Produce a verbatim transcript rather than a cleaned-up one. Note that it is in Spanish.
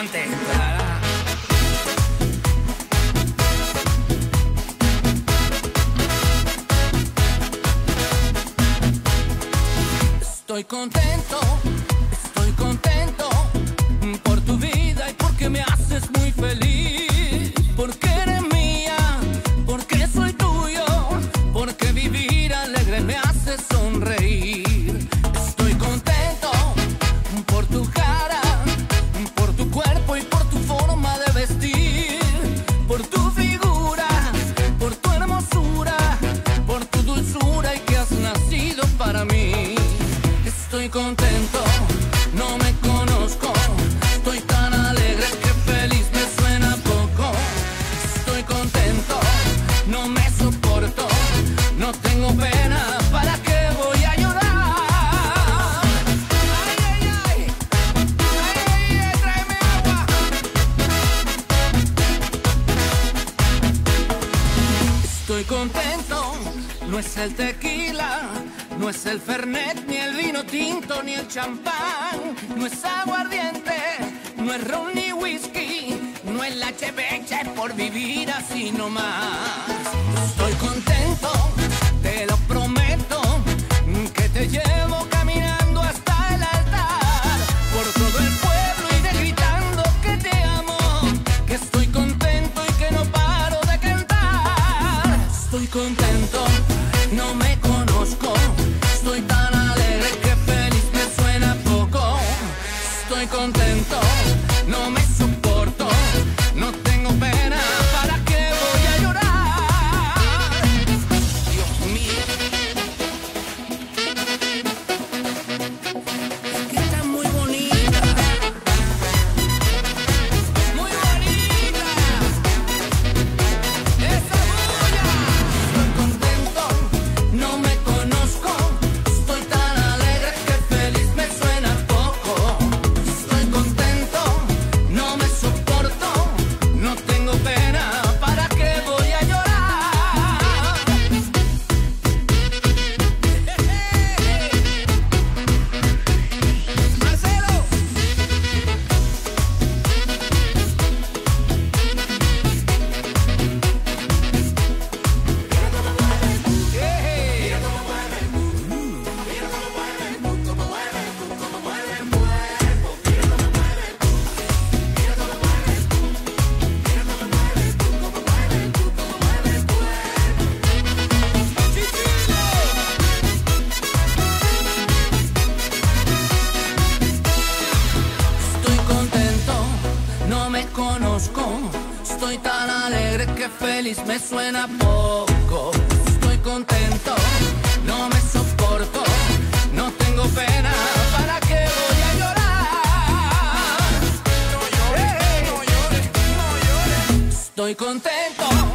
contento. Estoy contento, estoy contento por tu vida y porque me haces muy feliz. Porque eres mía, porque soy tuyo, porque vivir alegre me hace sonreír. Estoy contento por tu cara, por tu cuerpo y por tu forma de vestir, por tu figura, por tu hermosura, por tu dulzura y que has nacido para mí. Estoy contento, no me conozco, estoy tan alegre que feliz me suena poco. Estoy contento, no me soporto, no tengo pena, ¿para qué voy a llorar? Ay, ay, ay, ay, ay, ay, tráeme agua. Estoy contento, no es el tequila, no es el fernet, ni el vino tinto, ni el champán, no es aguardiente, no es ron ni whisky, no es la chevecha por vivir así nomás. Estoy contento, te lo prometo, que te llevo caminando hasta el altar, por todo el pueblo iré gritando que te amo, que estoy contento y que no paro de cantar. Estoy contento, no me conozco, estoy tan alegre que feliz me suena poco. Estoy contento, no me soporto, no tengo pena, ¿para qué voy a llorar? Dios mío, es que está muy bonita, muy bonita, esa bulla. Estoy contento, no me conozco, estoy tan alegre que feliz me suena poco. Estoy contento, no me soporto, no tengo pena, ¿para qué voy a llorar? Marcelo. Estoy contento, no me conozco, estoy tan alegre que feliz me suena poco. Estoy contento, no me soporto, no tengo pena, ¿para qué voy a llorar? No llores, no llores, no llores. Estoy contento.